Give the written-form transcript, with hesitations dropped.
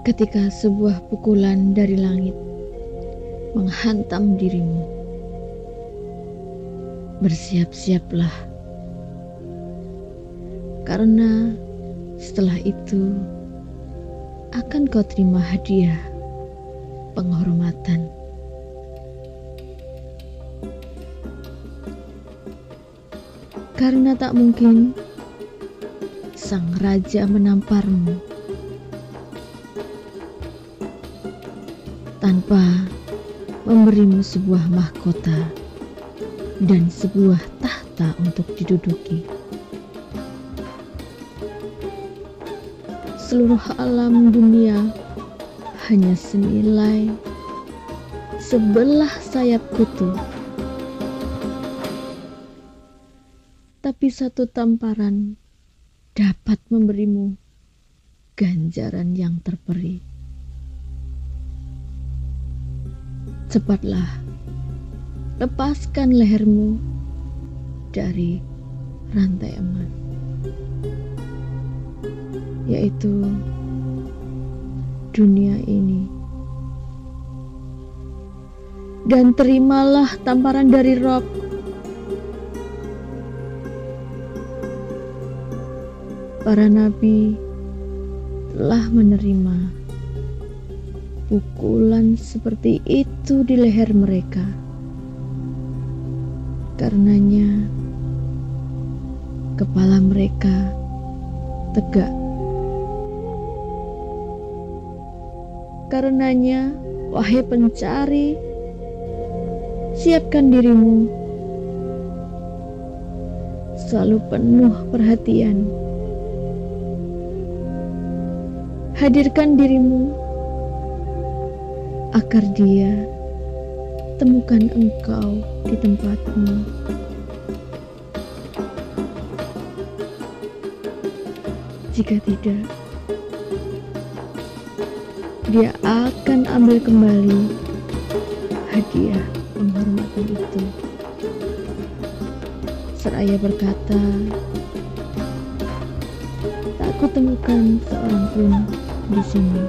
ketika sebuah pukulan dari langit menghantam dirimu. Bersiap-siaplah, karena setelah itu akan kau terima hadiah penghormatan. Karena tak mungkin sang raja menamparmu tanpa memberimu sebuah mahkota dan sebuah tahta untuk diduduki. Seluruh alam dunia hanya senilai sebelah sayap kutu, tapi satu tamparan dapat memberimu ganjaran yang terperi. Cepatlah, lepaskan lehermu dari rantai emas, yaitu dunia ini, dan terimalah tamparan dari Rob. Para nabi telah menerima pukulan seperti itu di leher mereka. Karenanya kepala mereka tegak. Karenanya, wahai pencari, siapkan dirimu, selalu penuh perhatian. Hadirkan dirimu agar dia temukan engkau di tempatmu. Jika tidak, dia akan ambil kembali hadiah penghormatan itu. Seraya berkata, tak kutemukan seorang pun di sini.